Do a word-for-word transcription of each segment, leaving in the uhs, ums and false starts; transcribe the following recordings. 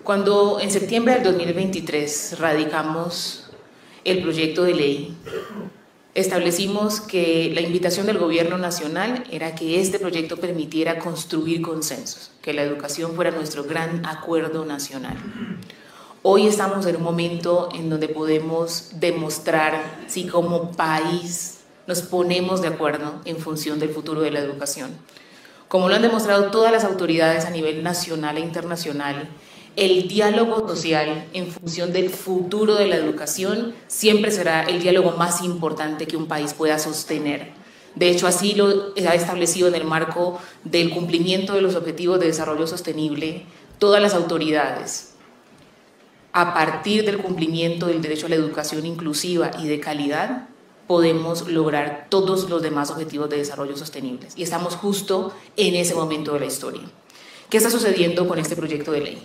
Cuando en septiembre del dos mil veintitrés radicamos el proyecto de ley, establecimos que la invitación del gobierno nacional era que este proyecto permitiera construir consensos, que la educación fuera nuestro gran acuerdo nacional. Hoy estamos en un momento en donde podemos demostrar si como país nos ponemos de acuerdo en función del futuro de la educación. Como lo han demostrado todas las autoridades a nivel nacional e internacional, el diálogo social en función del futuro de la educación siempre será el diálogo más importante que un país pueda sostener. De hecho, así lo ha establecido en el marco del cumplimiento de los Objetivos de Desarrollo Sostenible todas las autoridades. A partir del cumplimiento del derecho a la educación inclusiva y de calidad, podemos lograr todos los demás objetivos de desarrollo sostenibles. Y estamos justo en ese momento de la historia. ¿Qué está sucediendo con este proyecto de ley?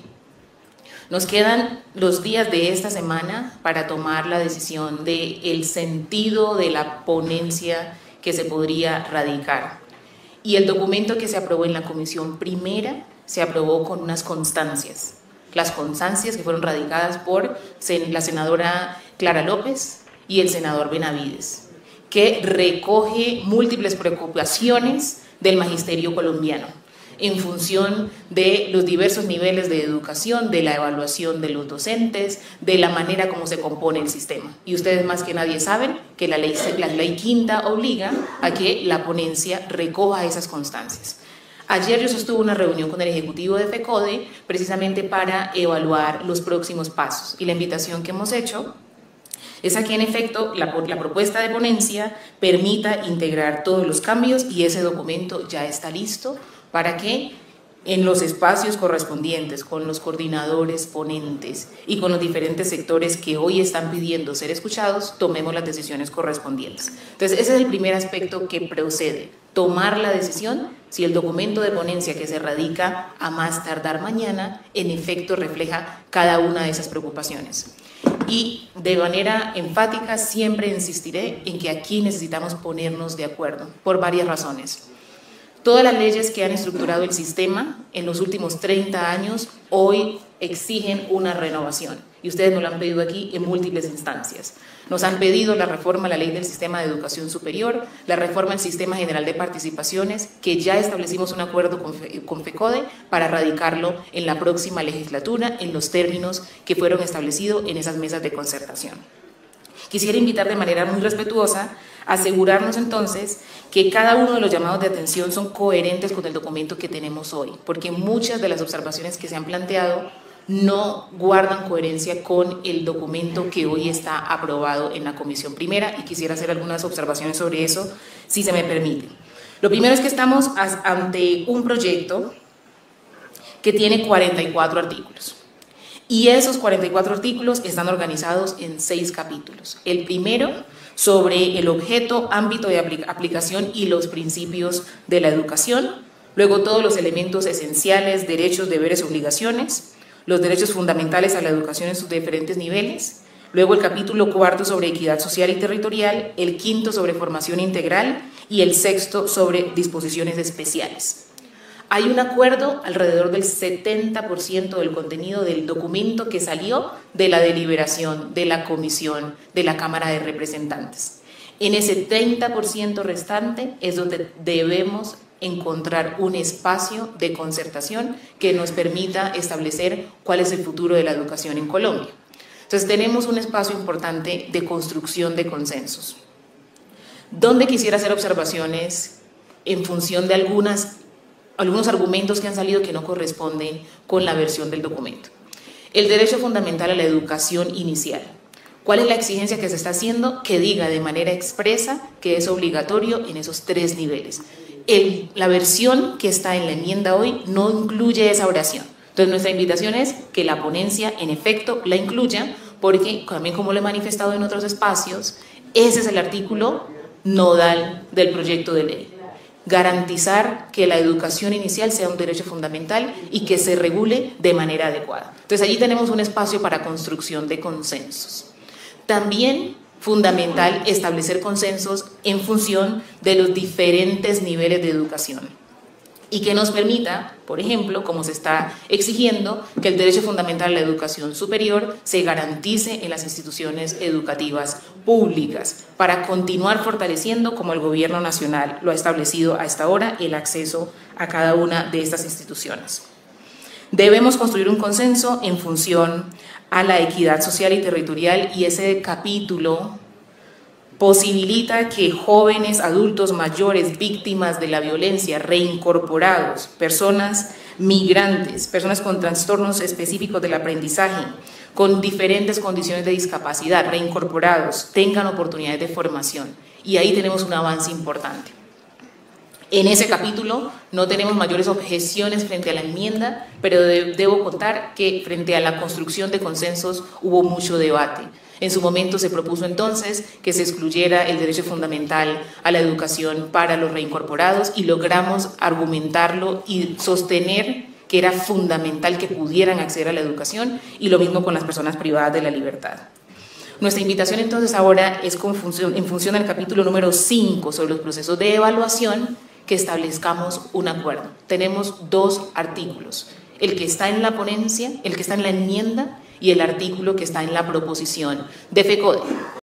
Nos quedan los días de esta semana para tomar la decisión del sentido de la ponencia que se podría radicar. Y el documento que se aprobó en la comisión primera se aprobó con unas constancias. Las constancias que fueron radicadas por la senadora Clara López y el senador Benavides, que recoge múltiples preocupaciones del magisterio colombiano en función de los diversos niveles de educación, de la evaluación de los docentes, de la manera como se compone el sistema. Y ustedes más que nadie saben que la ley, la ley quinta obliga a que la ponencia recoja esas constancias. Ayer yo sostuve una reunión con el ejecutivo de FECODE precisamente para evaluar los próximos pasos, y la invitación que hemos hecho es a que en efecto la, la propuesta de ponencia permita integrar todos los cambios, y ese documento ya está listo para que en los espacios correspondientes, con los coordinadores ponentes y con los diferentes sectores que hoy están pidiendo ser escuchados, tomemos las decisiones correspondientes. Entonces, ese es el primer aspecto que procede, tomar la decisión si el documento de ponencia que se radica a más tardar mañana, en efecto refleja cada una de esas preocupaciones. Y de manera enfática siempre insistiré en que aquí necesitamos ponernos de acuerdo, por varias razones. Todas las leyes que han estructurado el sistema en los últimos treinta años hoy exigen una renovación, y ustedes nos lo han pedido aquí en múltiples instancias. Nos han pedido la reforma a la Ley del Sistema de Educación Superior, la reforma al Sistema General de Participaciones, que ya establecimos un acuerdo con, con FECODE para radicarlo en la próxima legislatura en los términos que fueron establecidos en esas mesas de concertación. Quisiera invitar de manera muy respetuosa a asegurarnos entonces que cada uno de los llamados de atención son coherentes con el documento que tenemos hoy, porque muchas de las observaciones que se han planteado no guardan coherencia con el documento que hoy está aprobado en la comisión primera, y quisiera hacer algunas observaciones sobre eso, si se me permite. Lo primero es que estamos ante un proyecto que tiene cuarenta y cuatro artículos. Y esos cuarenta y cuatro artículos están organizados en seis capítulos. El primero, sobre el objeto, ámbito de aplicación y los principios de la educación. Luego, todos los elementos esenciales, derechos, deberes, obligaciones. Los derechos fundamentales a la educación en sus diferentes niveles. Luego, el capítulo cuarto sobre equidad social y territorial. El quinto sobre formación integral. Y el sexto sobre disposiciones especiales. Hay un acuerdo alrededor del setenta por ciento del contenido del documento que salió de la deliberación de la comisión de la Cámara de Representantes. En ese treinta por ciento restante es donde debemos encontrar un espacio de concertación que nos permita establecer cuál es el futuro de la educación en Colombia. Entonces, tenemos un espacio importante de construcción de consensos. Donde quisiera hacer observaciones en función de algunas algunos argumentos que han salido que no corresponden con la versión del documento. El derecho fundamental a la educación inicial. ¿Cuál es la exigencia que se está haciendo? Que diga de manera expresa que es obligatorio en esos tres niveles. El, la versión que está en la enmienda hoy no incluye esa oración. Entonces, nuestra invitación es que la ponencia, en efecto, la incluya, porque también, como lo he manifestado en otros espacios, ese es el artículo nodal del proyecto de ley. Garantizar que la educación inicial sea un derecho fundamental y que se regule de manera adecuada. Entonces, allí tenemos un espacio para construcción de consensos. También fundamental establecer consensos en función de los diferentes niveles de educación. y que nos permita, por ejemplo, como se está exigiendo, que el derecho fundamental a la educación superior se garantice en las instituciones educativas públicas para continuar fortaleciendo, como el Gobierno Nacional lo ha establecido hasta ahora, el acceso a cada una de estas instituciones. Debemos construir un consenso en función a la equidad social y territorial, y ese capítulo posibilita que jóvenes, adultos mayores, víctimas de la violencia, reincorporados, personas migrantes, personas con trastornos específicos del aprendizaje, con diferentes condiciones de discapacidad, reincorporados, tengan oportunidades de formación. Y ahí tenemos un avance importante. En ese capítulo no tenemos mayores objeciones frente a la enmienda, pero de, debo contar que frente a la construcción de consensos hubo mucho debate. En su momento se propuso entonces que se excluyera el derecho fundamental a la educación para los reincorporados y logramos argumentarlo y sostener que era fundamental que pudieran acceder a la educación, y lo mismo con las personas privadas de la libertad. Nuestra invitación entonces ahora es con función, en función del capítulo número cinco sobre los procesos de evaluación, que establezcamos un acuerdo. Tenemos dos artículos, el que está en la ponencia, el que está en la enmienda y el artículo que está en la proposición de FECODE.